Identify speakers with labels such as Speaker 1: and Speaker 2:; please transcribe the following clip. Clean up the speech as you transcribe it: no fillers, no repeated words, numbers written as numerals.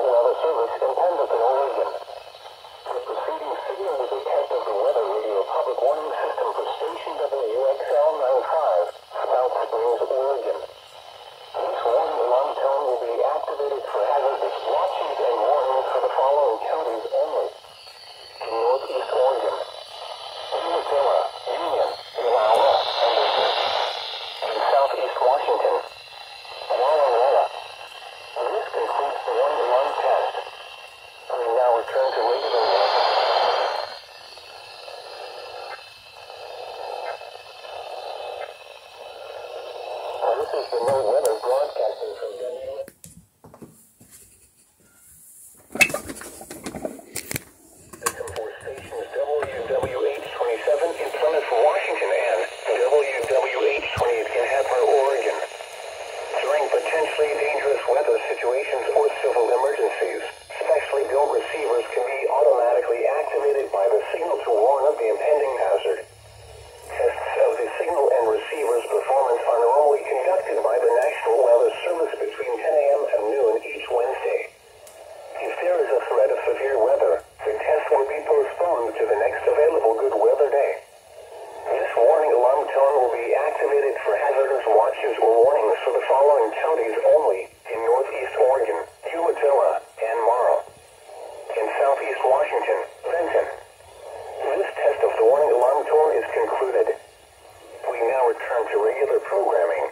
Speaker 1: and other service in Pendleton, Oregon. The preceding signal is a test of the weather radio public warning system for station WXL95, South Springs, Oregon. This warning alarm tone will be activated for hazardous watches and warnings for the following counties only. In Northeast Oregon, Umatilla, Union, Iowa, Henderson. In Southeast Washington, Walla Walla. This concludes the one-to-one test. We now return to regular weather. This is the NOAA weather broadcasting from WXL. For stations WWH27 in Plymouth, Washington, and WWH28 in Hadley, Oregon. During potentially dangerous weather situations or civil emergencies, specially built receivers can be automatically activated by the signal to warn of the impending hazard. Tests of the signal and receiver's performance are normally conducted by the National Weather Service between 10 a.m. and noon each Wednesday. If there is a threat of severe weather, the test will be postponed to the next available good weather day. This warning alarm tone will be activated for hazardous watches or warnings for the following counties only: in Northeast Oregon, Umatilla, and Morrow. In Southeast Washington, Benton. This test of the warning alarm tone is concluded. We now return to regular programming.